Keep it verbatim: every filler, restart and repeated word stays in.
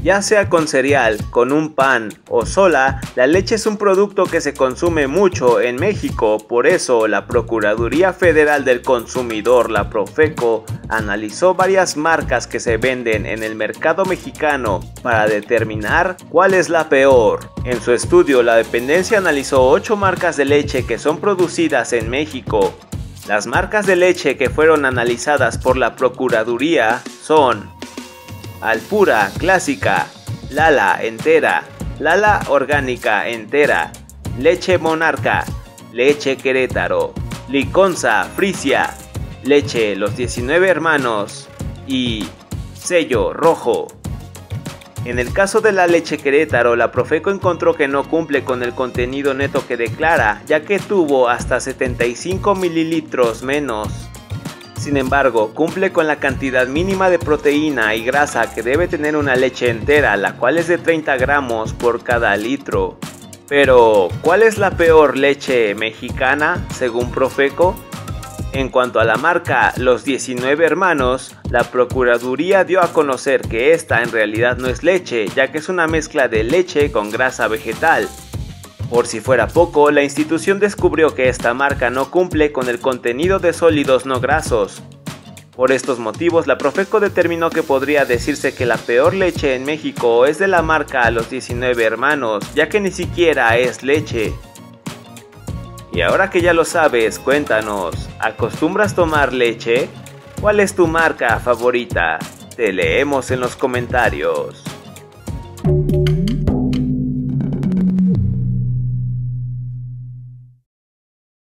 Ya sea con cereal, con un pan o sola, la leche es un producto que se consume mucho en México. Por eso la Procuraduría Federal del Consumidor, la Profeco, analizó varias marcas que se venden en el mercado mexicano para determinar cuál es la peor. En su estudio, la dependencia analizó ocho marcas de leche que son producidas en México. Las marcas de leche que fueron analizadas por la Procuraduría son Alpura clásica, Lala entera, Lala orgánica entera, Leche Monarca, Leche Querétaro, Liconza Frisia, Leche Los diecinueve Hermanos y Sello Rojo. En el caso de la leche Querétaro, la Profeco encontró que no cumple con el contenido neto que declara, ya que tuvo hasta setenta y cinco mililitros menos. Sin embargo, cumple con la cantidad mínima de proteína y grasa que debe tener una leche entera, la cual es de treinta gramos por cada litro. Pero, ¿cuál es la peor leche mexicana según Profeco? En cuanto a la marca Los diecinueve Hermanos, la Procuraduría dio a conocer que esta en realidad no es leche, ya que es una mezcla de leche con grasa vegetal. Por si fuera poco, la institución descubrió que esta marca no cumple con el contenido de sólidos no grasos. Por estos motivos, la Profeco determinó que podría decirse que la peor leche en México es de la marca Los diecinueve Hermanos, ya que ni siquiera es leche. Y ahora que ya lo sabes, cuéntanos, ¿acostumbras tomar leche? ¿Cuál es tu marca favorita? Te leemos en los comentarios.